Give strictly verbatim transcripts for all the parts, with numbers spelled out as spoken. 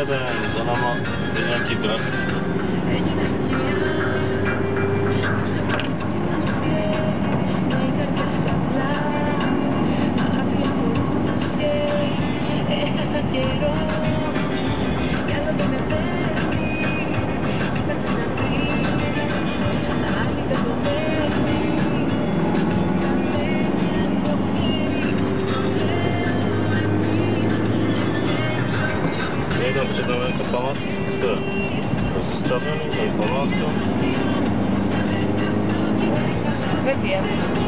jeden, za náma je nějaký drak. Tam před námi jako památka, zastavený, tady památka. Vypije.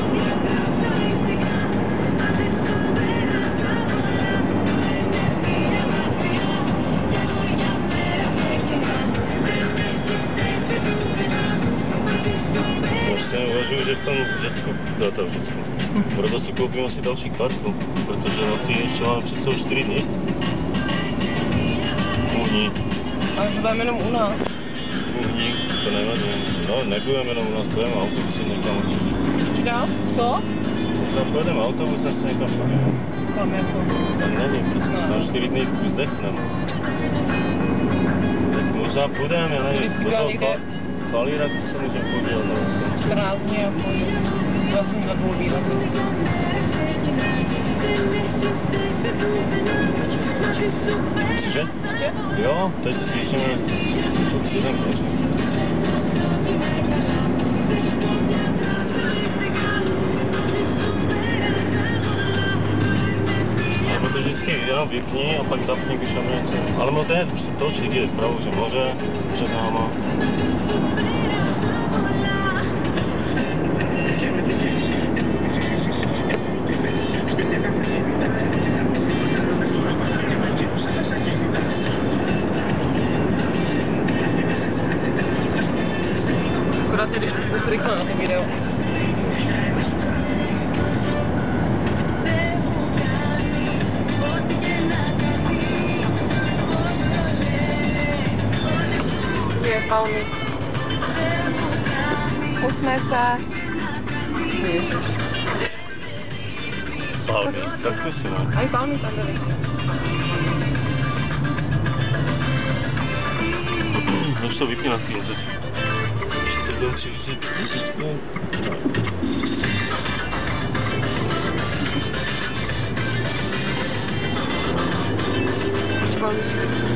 Vlastně uvažuji, že v tom Řecku, to je to Řecku. Proto si koupím asi další kartu, protože na ty ještě máme před sebou čtyři dny. Uhní. Ale to budeme jenom u nás. Uhní, to nevadí. No, nebudeme jenom u nás, budeme autobusy někam určitě. Dál? Co? Tam pojedeme autobus, zase někam pojedeme. Tam jako. Tam není, prostě na čtyři dny zdechneme. Tak možná půjdeme, já nevím, do toho fa Falíraku se můžeme podívat. čtrnáct dní a půjdu. Já jsem na dvou výlet. Že? Jo, teď slyšíme jeden možný. Nebo to vždycky jenom vypni a pak zapni, když tam něco. Ale no to je to určitě jde vpravo, že moře před náma. Akorát tedy dost rychle na tom videu. Je palmy. Usmej se. Palmy, tak zkusíme. A i palmy tam byly. Už to vypni na chvíli. Další vždycky. Palmy.